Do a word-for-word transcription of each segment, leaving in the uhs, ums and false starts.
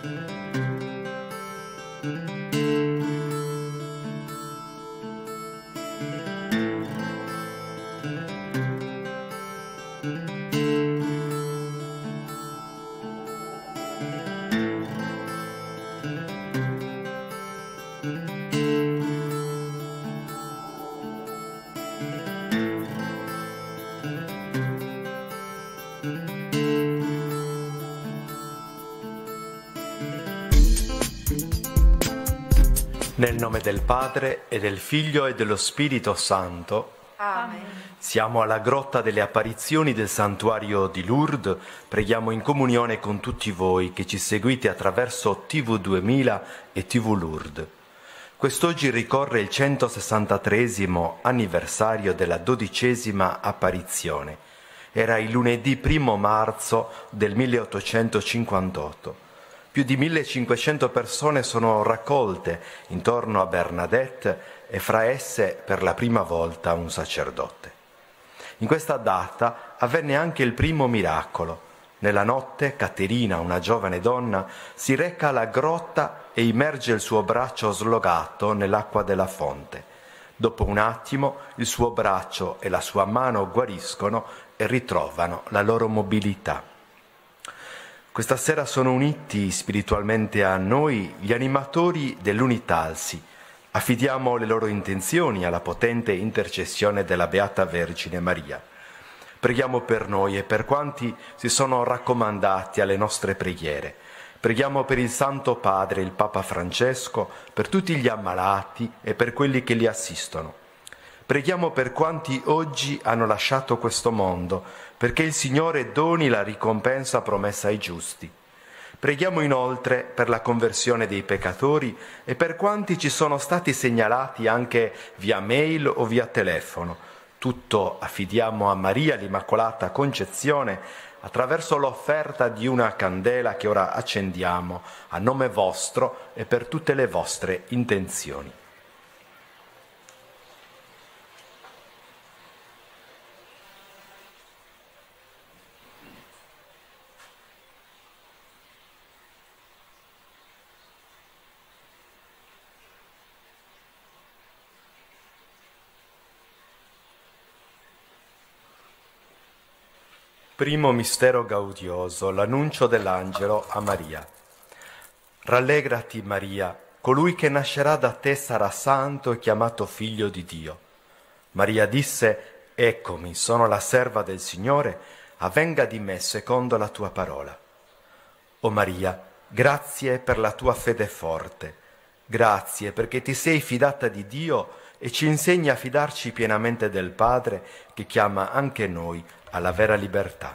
Nel nome del Padre, e del Figlio, e dello Spirito Santo. Amen. Siamo alla grotta delle apparizioni del santuario di Lourdes. Preghiamo in comunione con tutti voi che ci seguite attraverso T V duemila e T V Lourdes. Quest'oggi ricorre il centosessantatreesimo anniversario della dodicesima apparizione. Era il lunedì primo marzo del milleottocentocinquantotto. Più di millecinquecento persone sono raccolte intorno a Bernadette e fra esse per la prima volta un sacerdote. In questa data avvenne anche il primo miracolo. Nella notte Caterina, una giovane donna, si reca alla grotta e immerge il suo braccio slogato nell'acqua della fonte. Dopo un attimo il suo braccio e la sua mano guariscono e ritrovano la loro mobilità. Questa sera sono uniti spiritualmente a noi gli animatori dell'Unitalsi. Affidiamo le loro intenzioni alla potente intercessione della Beata Vergine Maria. Preghiamo per noi e per quanti si sono raccomandati alle nostre preghiere. Preghiamo per il Santo Padre, il Papa Francesco, per tutti gli ammalati e per quelli che li assistono. Preghiamo per quanti oggi hanno lasciato questo mondo, perché il Signore doni la ricompensa promessa ai giusti. Preghiamo inoltre per la conversione dei peccatori e per quanti ci sono stati segnalati anche via mail o via telefono. Tutto affidiamo a Maria l'Immacolata Concezione attraverso l'offerta di una candela che ora accendiamo a nome vostro e per tutte le vostre intenzioni. Primo mistero gaudioso, l'annuncio dell'angelo a Maria. Rallegrati Maria, colui che nascerà da te sarà santo e chiamato figlio di Dio. Maria disse, eccomi, sono la serva del Signore, avvenga di me secondo la tua parola. O Maria, grazie per la tua fede forte, grazie perché ti sei fidata di Dio e ci insegni a fidarci pienamente del Padre che chiama anche noi alla vera libertà.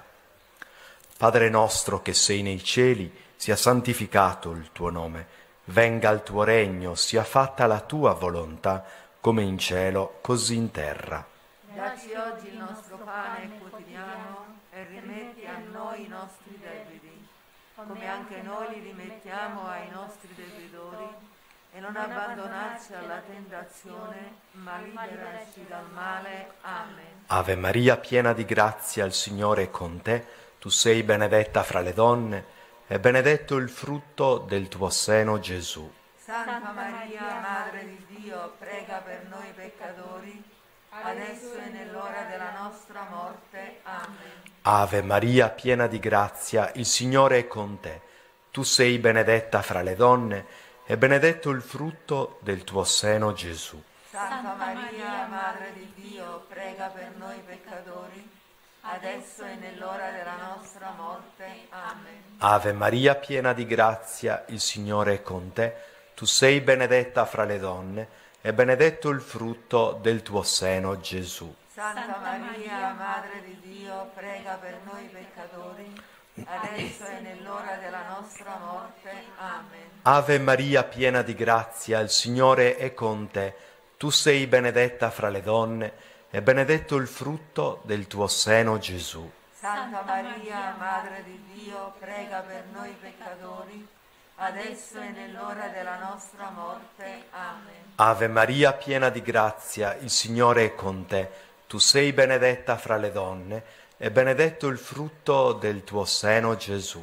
Padre nostro che sei nei cieli, sia santificato il tuo nome, venga il tuo regno, sia fatta la tua volontà, come in cielo, così in terra. Dacci oggi il nostro pane quotidiano e rimetti a noi i nostri debiti, come anche noi li rimettiamo ai nostri debitori, e non abbandonarci alla tentazione, ma liberaci dal male. Amen. Ave Maria, piena di grazia, il Signore è con te. Tu sei benedetta fra le donne, e benedetto il frutto del tuo seno, Gesù. Santa Maria, Madre di Dio, prega per noi peccatori, adesso e nell'ora della nostra morte. Amen. Ave Maria, piena di grazia, il Signore è con te. Tu sei benedetta fra le donne, e benedetto il frutto del tuo seno, Gesù. Santa Maria, Madre di Dio, prega per noi peccatori, adesso e nell'ora della nostra morte. Amen. Ave Maria, piena di grazia, il Signore è con te. Tu sei benedetta fra le donne, e benedetto il frutto del tuo seno, Gesù. Santa Maria, Madre di Dio, prega per noi peccatori, adesso e nell'ora della nostra morte. Amen. Ave Maria, piena di grazia, il Signore è con te. Tu sei benedetta fra le donne, e benedetto il frutto del tuo seno, Gesù. Santa Maria, Madre di Dio, prega per noi peccatori, adesso e nell'ora della nostra morte. Amen. Ave Maria, piena di grazia, il Signore è con te. Tu sei benedetta fra le donne, e benedetto il frutto del tuo seno, Gesù.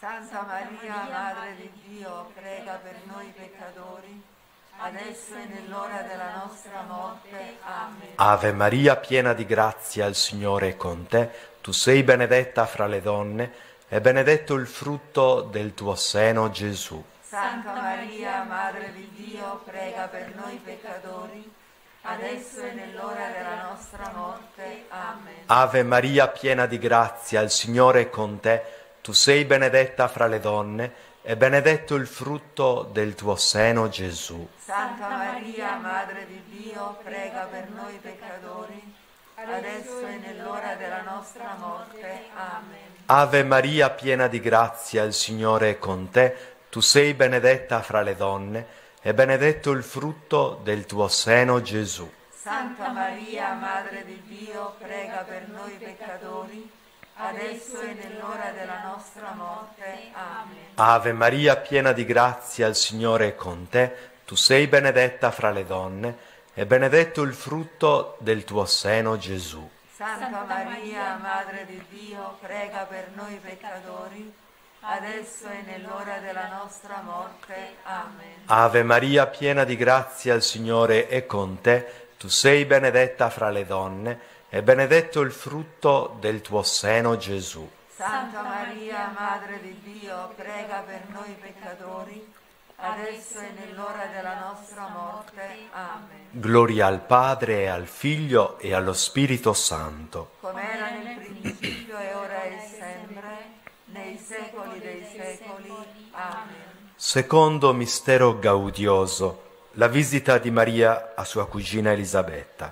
Santa Maria, Madre di Dio, prega per noi peccatori, adesso e nell'ora della nostra morte. Amen. Ave Maria, piena di grazia, il Signore è con te. Tu sei benedetta fra le donne, e benedetto il frutto del tuo seno, Gesù. Santa Maria, Madre di Dio, prega per noi peccatori, adesso e nell'ora della nostra morte. Amen. Ave Maria, piena di grazia, il Signore è con te. Tu sei benedetta fra le donne, e benedetto il frutto del tuo seno, Gesù. Santa Maria, Madre di Dio, prega per noi peccatori, adesso e nell'ora della nostra morte. Amen. Ave Maria, piena di grazia, il Signore è con te. Tu sei benedetta fra le donne, e benedetto il frutto del tuo seno, Gesù. Santa Maria, Madre di Dio, prega per noi peccatori, adesso e nell'ora della nostra morte. Amen. Ave Maria, piena di grazia, il Signore è con te. Tu sei benedetta fra le donne, e benedetto il frutto del tuo seno, Gesù. Santa Maria, Madre di Dio, prega per noi peccatori, adesso e nell'ora della nostra morte. Amen. Ave Maria, piena di grazia, il Signore è con te. Tu sei benedetta fra le donne, e benedetto il frutto del tuo seno, Gesù. Santa Maria, Madre di Dio, prega per noi peccatori, adesso e nell'ora della nostra morte. Amen. Gloria al Padre, e al Figlio, e allo Spirito Santo. Come era nel principio, e ora e sempre, nei secoli dei secoli. Amen. Secondo mistero gaudioso, la visita di Maria a sua cugina Elisabetta.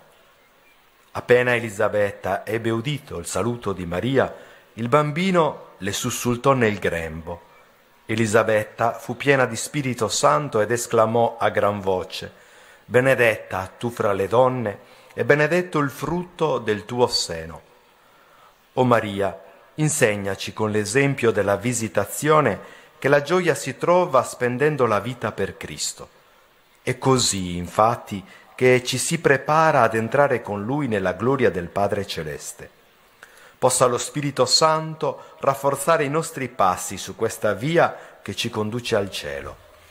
Appena Elisabetta ebbe udito il saluto di Maria, il bambino le sussultò nel grembo. Elisabetta fu piena di Spirito Santo ed esclamò a gran voce: «Benedetta tu fra le donne, e benedetto il frutto del tuo seno». O Maria, insegnaci con l'esempio della visitazione che la gioia si trova spendendo la vita per Cristo. È così, infatti, che ci si prepara ad entrare con Lui nella gloria del Padre Celeste. Possa lo Spirito Santo rafforzare i nostri passi su questa via che ci conduce al cielo.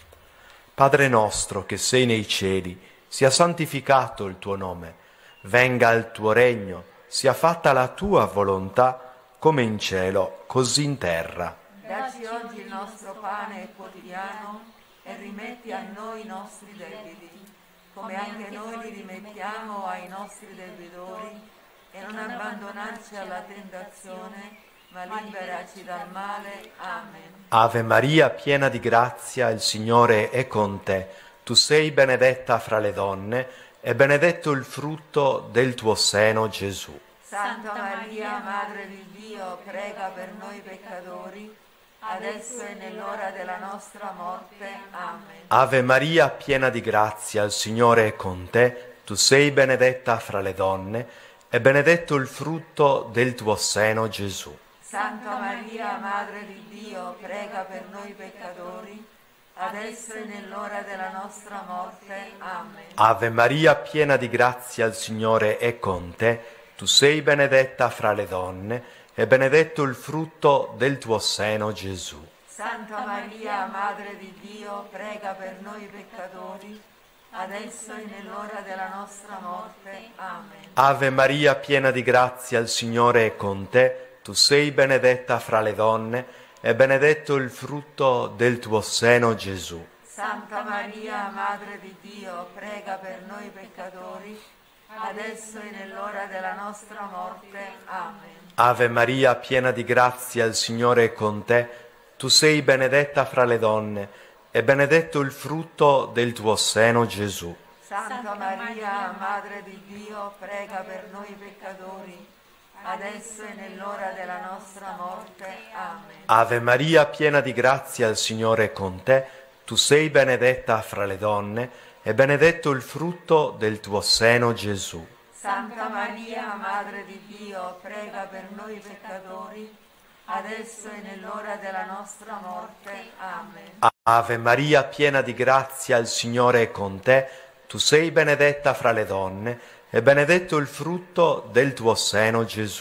Padre nostro che sei nei cieli, sia santificato il tuo nome, venga il tuo regno, sia fatta la tua volontà, come in cielo, così in terra. Dacci oggi il nostro pane quotidiano e rimetti a noi i nostri debiti, come anche noi li rimettiamo ai nostri debitori, e non abbandonarci alla tentazione, ma liberaci dal male. Amen. Ave Maria, piena di grazia, il Signore è con te. Tu sei benedetta fra le donne, e benedetto il frutto del tuo seno, Gesù. Santa Maria, Madre di Dio, prega per noi peccatori, adesso e nell'ora della nostra morte. Amen. Ave Maria, piena di grazia, il Signore è con te. Tu sei benedetta fra le donne, e benedetto il frutto del tuo seno, Gesù. Santa Maria, Madre di Dio, prega per noi peccatori, adesso e nell'ora della nostra morte. Amen. Ave Maria, piena di grazia, il Signore è con te. Tu sei benedetta fra le donne, e benedetto il frutto del tuo seno, Gesù. Santa Maria, Madre di Dio, prega per noi peccatori, adesso e nell'ora della nostra morte. Amen. Ave Maria, piena di grazia, il Signore è con te. Tu sei benedetta fra le donne, e benedetto il frutto del tuo seno, Gesù. Santa Maria, Madre di Dio, prega per noi peccatori, adesso e nell'ora della nostra morte. Amen. Ave Maria, piena di grazia, il Signore è con te. Tu sei benedetta fra le donne, e benedetto il frutto del tuo seno, Gesù. Santa Maria, Madre di Dio, prega per noi peccatori, adesso e nell'ora della nostra morte. Amen. Ave Maria, piena di grazia, il Signore è con te. Tu sei benedetta fra le donne, e benedetto il frutto del tuo seno, Gesù. Santa Maria, Madre di Dio, prega per noi peccatori, adesso e nell'ora della nostra morte. Amen. Ave Maria, piena di grazia, il Signore è con te. Tu sei benedetta fra le donne, e benedetto il frutto del tuo seno, Gesù.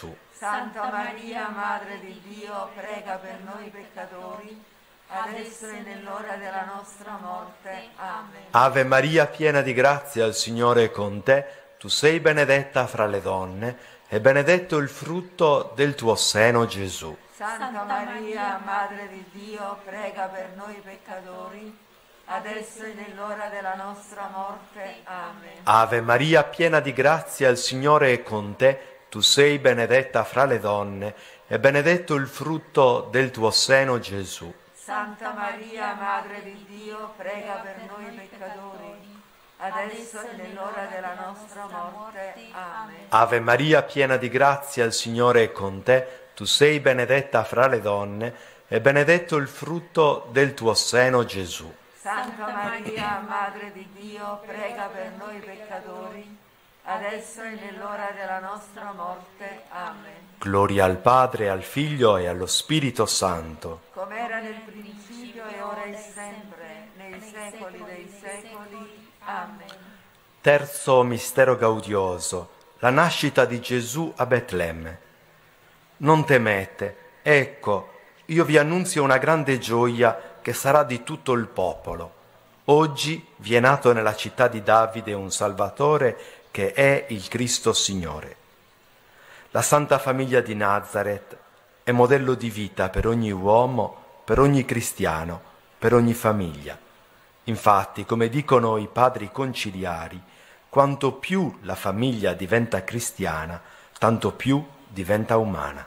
Santa Maria, Madre di Dio, prega per noi peccatori, adesso e nell'ora della nostra morte. Amen. Ave Maria, piena di grazia, il Signore è con te. Tu sei benedetta fra le donne, e benedetto il frutto del tuo seno, Gesù. Santa Maria, Madre di Dio, prega per noi peccatori, adesso e nell'ora della nostra morte. Amen. Ave Maria, piena di grazia, il Signore è con te. Tu sei benedetta fra le donne, e benedetto il frutto del tuo seno, Gesù. Santa Maria, Madre di Dio, prega per noi peccatori, adesso e nell'ora della nostra morte. Amen. Ave Maria, piena di grazia, il Signore è con te. Tu sei benedetta fra le donne, e benedetto il frutto del tuo seno, Gesù. Santa Maria, Madre di Dio, prega per noi peccatori, adesso e nell'ora della nostra morte. Amen. Gloria al Padre, al Figlio e allo Spirito Santo. Come era nel principio e ora e sempre, nei secoli dei secoli. Amen. Terzo mistero gaudioso, la nascita di Gesù a Betlemme. Non temete, ecco, io vi annunzio una grande gioia che sarà di tutto il popolo. Oggi vi è nato nella città di Davide un Salvatore che è il Cristo Signore. La Santa Famiglia di Nazareth è modello di vita per ogni uomo, per ogni cristiano, per ogni famiglia. Infatti, come dicono i padri conciliari, quanto più la famiglia diventa cristiana, tanto più diventa umana.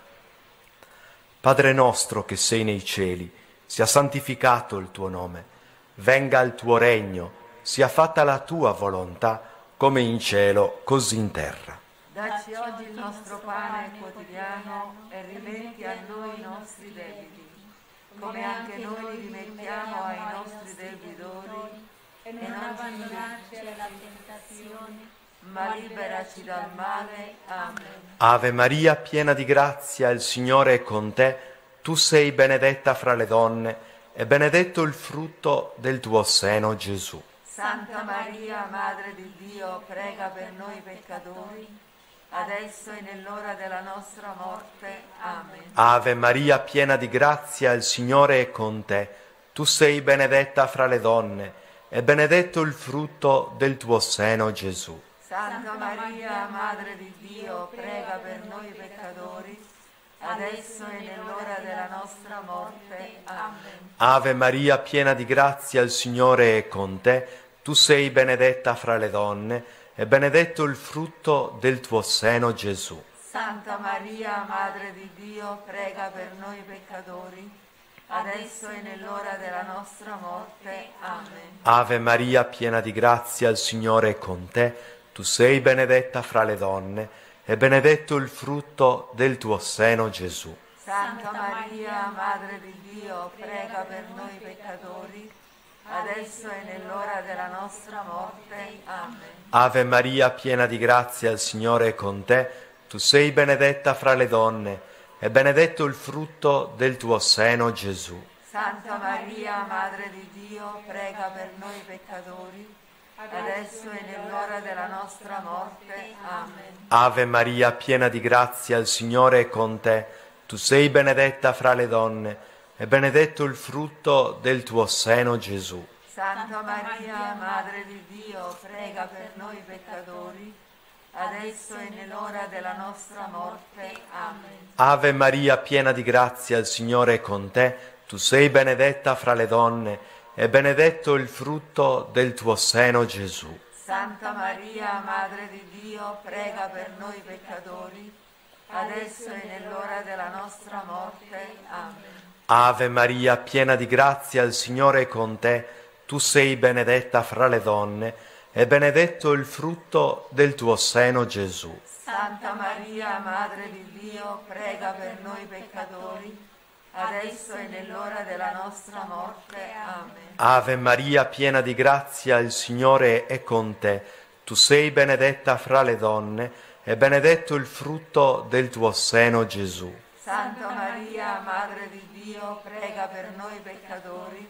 Padre nostro che sei nei cieli, sia santificato il tuo nome, venga il tuo regno, sia fatta la tua volontà, come in cielo, così in terra. Dacci oggi il nostro pane quotidiano e rimetti a noi i nostri debiti, come anche noi li rimettiamo ai nostri debitori, e non abbandonarci alla tentazione, ma liberaci dal male. Amen. Ave Maria, piena di grazia, il Signore è con te. Tu sei benedetta fra le donne, e benedetto il frutto del tuo seno, Gesù. Santa Maria, Madre di Dio, prega per noi peccatori, adesso e nell'ora della nostra morte. Amen. Ave Maria, piena di grazia, il Signore è con te. Tu sei benedetta fra le donne, e benedetto il frutto del tuo seno, Gesù. Santa Maria, Madre di Dio, prega per noi peccatori, adesso e nell'ora della nostra morte. Amen. Ave Maria, piena di grazia, il Signore è con te. Tu sei benedetta fra le donne, e benedetto il frutto del tuo seno, Gesù. Santa Maria, Madre di Dio, prega per noi peccatori, adesso e nell'ora della nostra morte. Amen. Ave Maria, piena di grazia, il Signore è con te. Tu sei benedetta fra le donne, e benedetto il frutto del tuo seno, Gesù. Santa Maria, Madre di Dio, prega per noi peccatori, adesso e nell'ora della nostra morte. Amen. Ave Maria, piena di grazia, il Signore è con te. Tu sei benedetta fra le donne, e benedetto il frutto del tuo seno, Gesù. Santa Maria, Madre di Dio, prega per noi peccatori, adesso e nell'ora della nostra morte. Amen. Ave Maria, piena di grazia, il Signore è con te. Tu sei benedetta fra le donne, e benedetto il frutto del tuo seno, Gesù. Santa Maria, Madre di Dio, prega per noi peccatori, adesso e nell'ora della nostra morte. Amen. Ave Maria, piena di grazia, il Signore è con te. Tu sei benedetta fra le donne, e benedetto il frutto del tuo seno, Gesù. Santa Maria, Madre di Dio, prega per noi peccatori, adesso e nell'ora della nostra morte. Amen. Ave Maria, piena di grazia, il Signore è con te. Tu sei benedetta fra le donne, e benedetto il frutto del tuo seno, Gesù. Santa Maria, Madre di Dio, prega per noi peccatori, adesso e nell'ora della nostra morte. Amen. Ave Maria, piena di grazia, il Signore è con te. Tu sei benedetta fra le donne, e benedetto il frutto del tuo seno, Gesù. Santa Maria, Madre di Dio, prega per noi peccatori,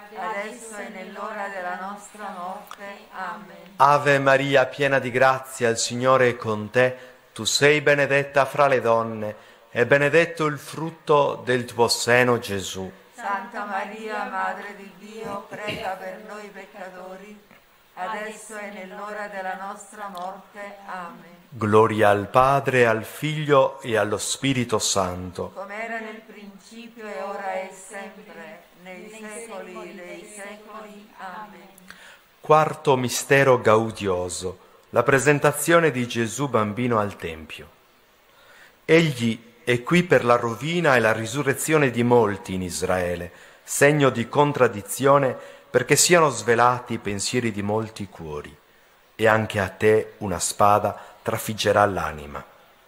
adesso e nell'ora della nostra morte. Amen. Ave Maria, piena di grazia, il Signore è con te. tu sei benedetta fra le donne, e benedetto il frutto del tuo seno, Gesù. Santa Maria, Madre di Dio, prega per noi peccatori, adesso e nell'ora della nostra morte. Amen. Gloria al Padre, al Figlio e allo Spirito Santo. Come era nel principio e ora è sempre, nei secoli dei secoli. Amen. Quarto mistero gaudioso, la presentazione di Gesù bambino al Tempio. Egli è qui per la rovina e la risurrezione di molti in Israele, segno di contraddizione perché siano svelati i pensieri di molti cuori, e anche a te una spada trafiggerà l'anima.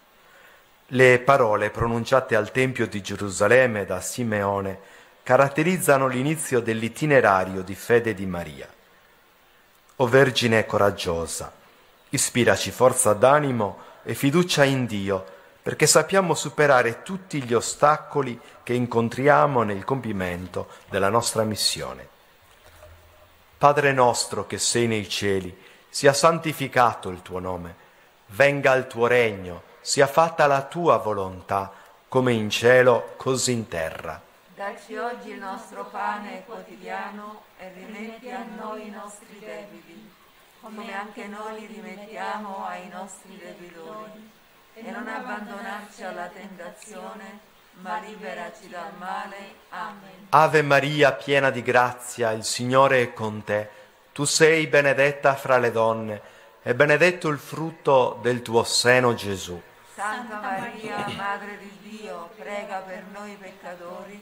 Le parole pronunciate al Tempio di Gerusalemme da Simeone caratterizzano l'inizio dell'itinerario di fede di Maria. O Vergine coraggiosa, ispiraci forza d'animo e fiducia in Dio, perché sappiamo superare tutti gli ostacoli che incontriamo nel compimento della nostra missione. Padre nostro che sei nei cieli, sia santificato il tuo nome, venga il tuo regno, sia fatta la tua volontà, come in cielo, così in terra. Dacci oggi il nostro pane quotidiano e rimetti a noi i nostri debiti, come anche noi li rimettiamo ai nostri debitori. E non abbandonarci alla tentazione, ma liberaci dal male. Amen. Ave Maria, piena di grazia, il Signore è con te. Tu sei benedetta fra le donne, e benedetto il frutto del tuo seno, Gesù. Santa Maria, Madre di Dio, prega per noi peccatori,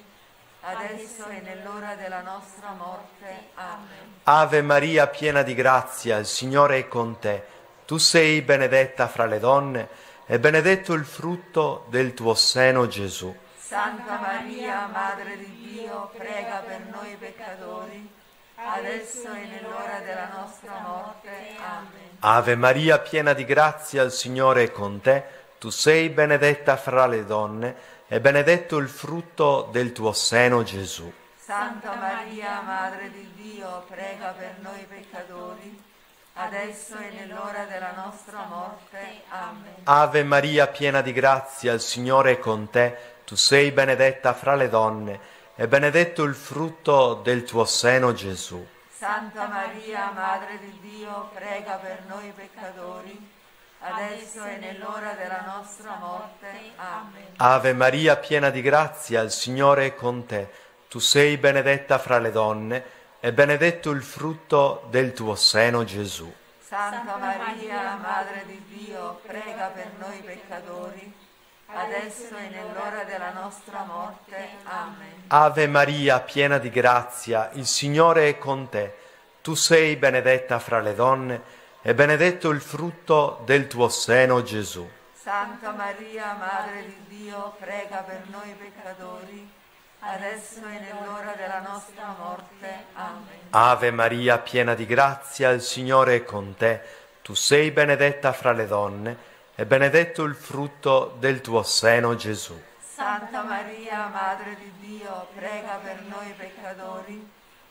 adesso e nell'ora della nostra morte. Amen. Ave Maria, piena di grazia, il Signore è con te. Tu sei benedetta fra le donne, e benedetto il frutto del tuo seno, Gesù. Santa Maria, Madre di Dio, prega per noi peccatori, adesso e nell'ora della nostra morte. Amen. Ave Maria, piena di grazia, il Signore è con te. Tu sei benedetta fra le donne, e benedetto il frutto del tuo seno, Gesù. Santa Maria, Madre di Dio, prega per noi peccatori, adesso e nell'ora della nostra morte. Amen. Ave Maria, piena di grazia, il Signore è con te. Tu sei benedetta fra le donne, e benedetto il frutto del tuo seno, Gesù. Santa Maria, Madre di Dio, prega per noi peccatori, adesso e nell'ora della nostra morte. Amen. Ave Maria, piena di grazia, il Signore è con te. Tu sei benedetta fra le donne, e benedetto il frutto del tuo seno, Gesù. Santa Maria, Madre di Dio, prega per noi peccatori, adesso e nell'ora della nostra morte. Amen. Ave Maria, piena di grazia, il Signore è con te. Tu sei benedetta fra le donne, e benedetto il frutto del tuo seno, Gesù. Santa Maria, Madre di Dio, prega per noi peccatori, adesso e nell'ora della nostra morte. Amen. Ave Maria, piena di grazia, il Signore è con te. Tu sei benedetta fra le donne, e benedetto il frutto del tuo seno, Gesù. Santa Maria, Madre di Dio, prega per noi peccatori,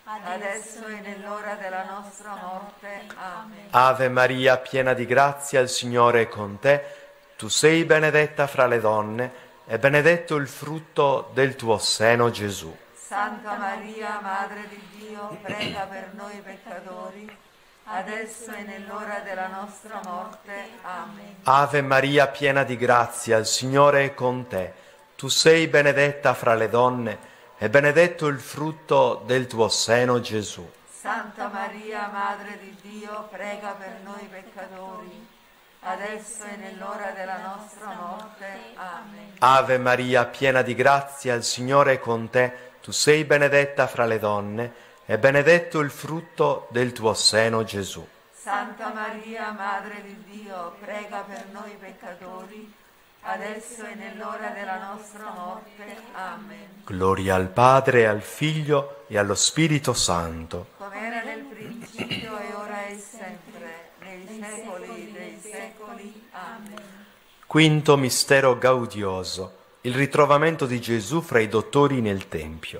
adesso e nell'ora della nostra morte. Amen. Ave Maria, piena di grazia, il Signore è con te. Tu sei benedetta fra le donne, e benedetto il frutto del tuo seno, Gesù. Santa Maria, Madre di Dio, prega per noi peccatori, adesso e nell'ora della nostra morte. Amen. Ave Maria, piena di grazia, il Signore è con te. Tu sei benedetta fra le donne, e benedetto il frutto del tuo seno, Gesù. Santa Maria, Madre di Dio, prega per noi peccatori, adesso e nell'ora della nostra morte. Amen. Ave Maria, piena di grazia, il Signore è con te. Tu sei benedetta fra le donne, e benedetto il frutto del tuo seno, Gesù. Santa Maria, Madre di Dio, prega per noi peccatori, adesso e nell'ora della nostra morte. Amen. Gloria al Padre, al Figlio e allo Spirito Santo. Come era nel principio e ora è sempre, nei secoli dei secoli. Amen. Quinto mistero gaudioso, il ritrovamento di Gesù fra i dottori nel Tempio.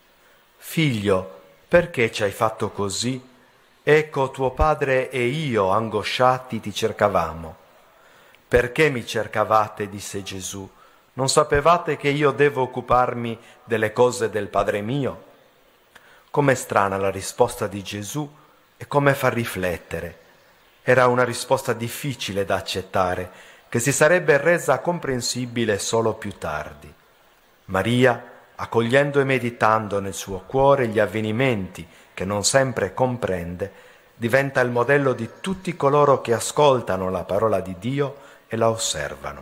Figlio, perché ci hai fatto così? Ecco, tuo padre e io, angosciati, ti cercavamo. Perché mi cercavate, disse Gesù, non sapevate che io devo occuparmi delle cose del Padre mio? Com'è strana la risposta di Gesù e come fa riflettere. Era una risposta difficile da accettare, che si sarebbe resa comprensibile solo più tardi. Maria, accogliendo e meditando nel suo cuore gli avvenimenti che non sempre comprende, diventa il modello di tutti coloro che ascoltano la parola di Dio e la osservano.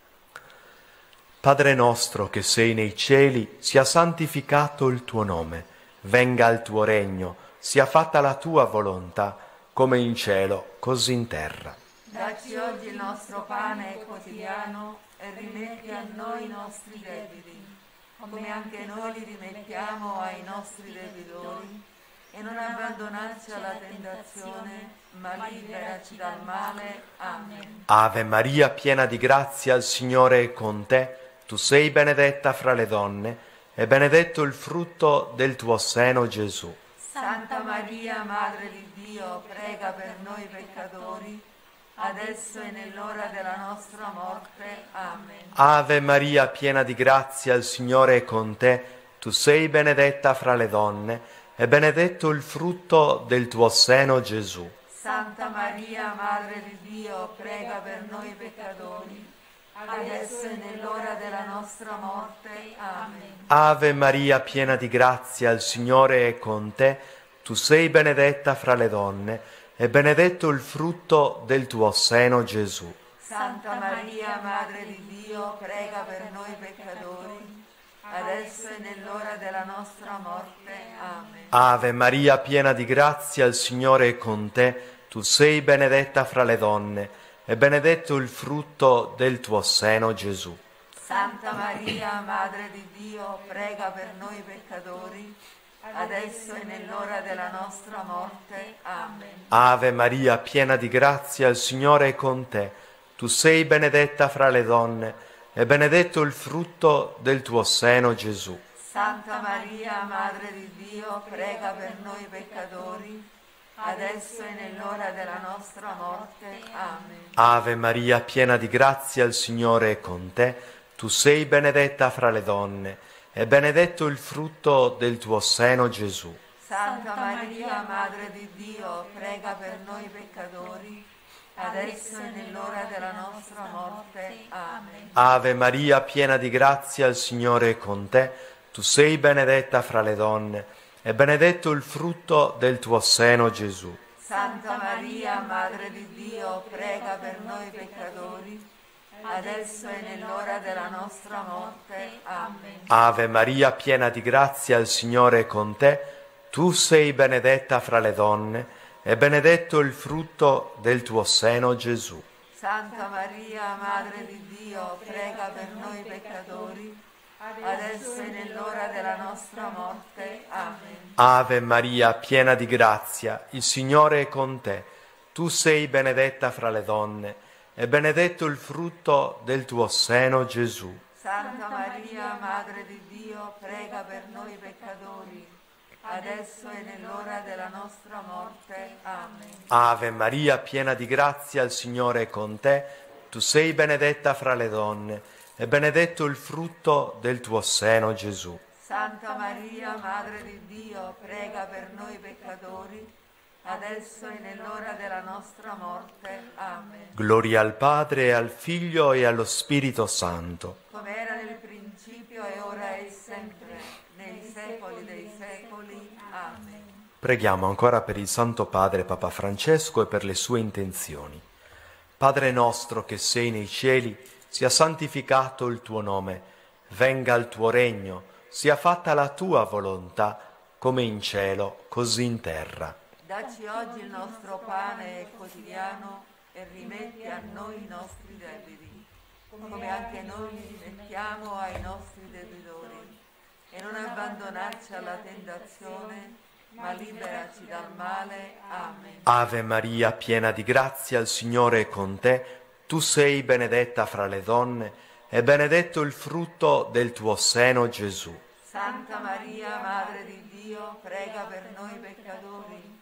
Padre nostro che sei nei cieli, sia santificato il tuo nome, venga il tuo regno, sia fatta la tua volontà, come in cielo, così in terra. Dacci oggi il nostro pane quotidiano e rimetti a noi i nostri debiti, come anche noi li rimettiamo ai nostri debitori, e non abbandonarci alla tentazione, ma liberaci dal male. Amen. Ave Maria, piena di grazia, il Signore è con te. Tu sei benedetta fra le donne, e benedetto il frutto del tuo seno, Gesù. Santa Maria, Madre di Dio, prega per noi peccatori, adesso e nell'ora della nostra morte. Amen. Ave Maria, piena di grazia, il Signore è con te. Tu sei benedetta fra le donne, e benedetto il frutto del tuo seno, Gesù. Santa Maria, Madre di Dio, prega per noi peccatori, adesso e nell'ora della nostra morte. Amen. Ave Maria, piena di grazia, il Signore è con te. Tu sei benedetta fra le donne, e benedetto il frutto del tuo seno, Gesù. Santa Maria, Madre di Dio, prega per noi peccatori, adesso e nell'ora della nostra morte. Amen. Ave Maria, piena di grazia, il Signore è con te. Tu sei benedetta fra le donne, e benedetto il frutto del tuo seno, Gesù. Santa Maria, Madre di Dio, prega per noi peccatori, adesso e nell'ora della nostra morte. Amen. Ave Maria, piena di grazia, il Signore è con te. Tu sei benedetta fra le donne, e benedetto il frutto del tuo seno, Gesù. Santa Maria, Madre di Dio, prega per noi peccatori, adesso e nell'ora della nostra morte. Amen. Ave Maria, piena di grazia, il Signore è con te. Tu sei benedetta fra le donne, e benedetto il frutto del tuo seno, Gesù. Santa Maria, Madre di Dio, prega per noi peccatori, adesso e nell'ora della nostra morte. Amen. Ave Maria, piena di grazia, il Signore è con te. Tu sei benedetta fra le donne, e benedetto il frutto del tuo seno, Gesù. Santa Maria, Madre di Dio, prega per noi peccatori, adesso e nell'ora della nostra morte. Amen. Ave Maria, piena di grazia, il Signore è con te. Tu sei benedetta fra le donne, e benedetto il frutto del tuo seno, Gesù. Santa Maria, Madre di Dio, prega per noi peccatori, adesso e nell'ora della nostra morte. Amen. Ave Maria, piena di grazia, il Signore è con te. Tu sei benedetta fra le donne, e benedetto il frutto del tuo seno, Gesù. Santa Maria, Madre di Dio, prega per noi peccatori, adesso e nell'ora della nostra morte. Amen. Ave Maria, piena di grazia, il Signore è con te. Tu sei benedetta fra le donne, e benedetto il frutto del tuo seno, Gesù. Santa Maria, Madre di Dio, prega per noi peccatori, adesso e nell'ora della nostra morte. Amen. Gloria al Padre, al Figlio e allo Spirito Santo. Come era nel principio e ora e sempre, nei secoli dei secoli. Amen. Preghiamo ancora per il Santo Padre Papa Francesco e per le sue intenzioni. Padre nostro che sei nei cieli, sia santificato il tuo nome, venga il tuo regno, sia fatta la tua volontà, come in cielo, così in terra. Dacci oggi il nostro pane quotidiano e rimetti a noi i nostri debiti, come anche noi li rimettiamo ai nostri debitori, e non abbandonarci alla tentazione, ma liberaci dal male. Amen. Ave Maria, piena di grazia, il Signore è con te. Tu sei benedetta fra le donne, e benedetto il frutto del tuo seno, Gesù. Santa Maria, Madre di Dio, prega per noi peccatori,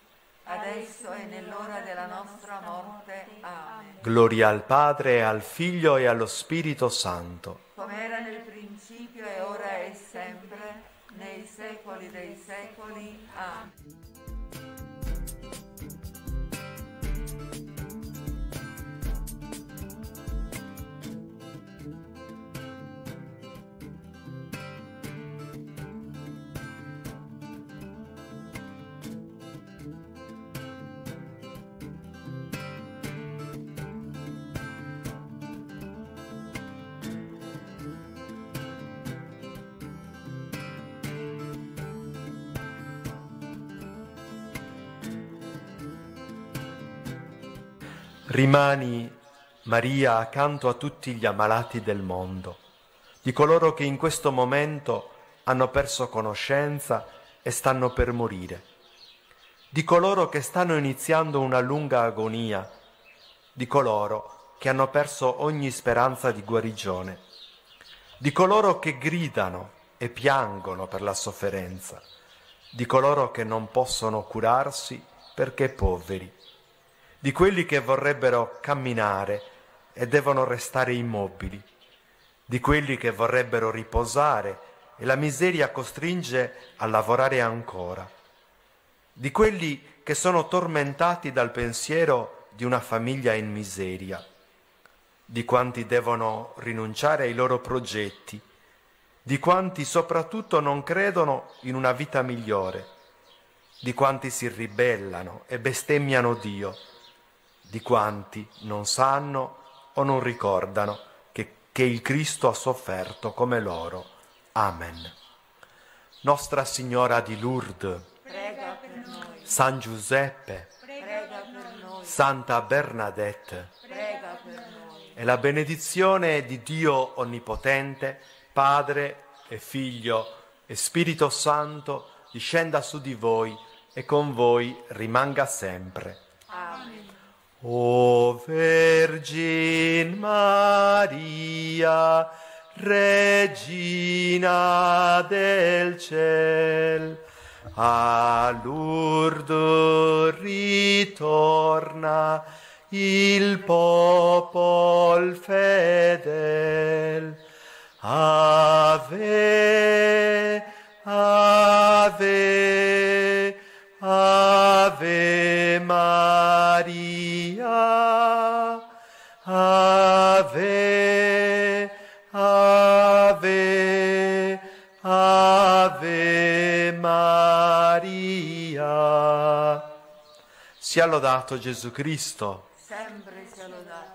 adesso e nell'ora della nostra morte. Amen. Gloria al Padre, al Figlio e allo Spirito Santo. Come era nel principio e ora e sempre, nei secoli dei secoli. Amen. Rimani, Maria, accanto a tutti gli ammalati del mondo, di coloro che in questo momento hanno perso conoscenza e stanno per morire, di coloro che stanno iniziando una lunga agonia, di coloro che hanno perso ogni speranza di guarigione, di coloro che gridano e piangono per la sofferenza, di coloro che non possono curarsi perché poveri, di quelli che vorrebbero camminare e devono restare immobili, di quelli che vorrebbero riposare e la miseria costringe a lavorare ancora, di quelli che sono tormentati dal pensiero di una famiglia in miseria, di quanti devono rinunciare ai loro progetti, di quanti soprattutto non credono in una vita migliore, di quanti si ribellano e bestemmiano Dio, di quanti non sanno o non ricordano che, che il Cristo ha sofferto come loro. Amen. Nostra Signora di Lourdes, Prega per noi. San Giuseppe, Prega per noi. Santa Bernadette, Prega per noi. e la benedizione di Dio Onnipotente, Padre e Figlio e Spirito Santo, discenda su di voi e con voi rimanga sempre. Amen. O Vergine Maria, Regina del ciel, a Lourdes ritorna il popol fedel. Ave, Ave, Ave Maria, Ave, Ave, Ave Maria. Sia lodato Gesù Cristo. Sempre sia lodato.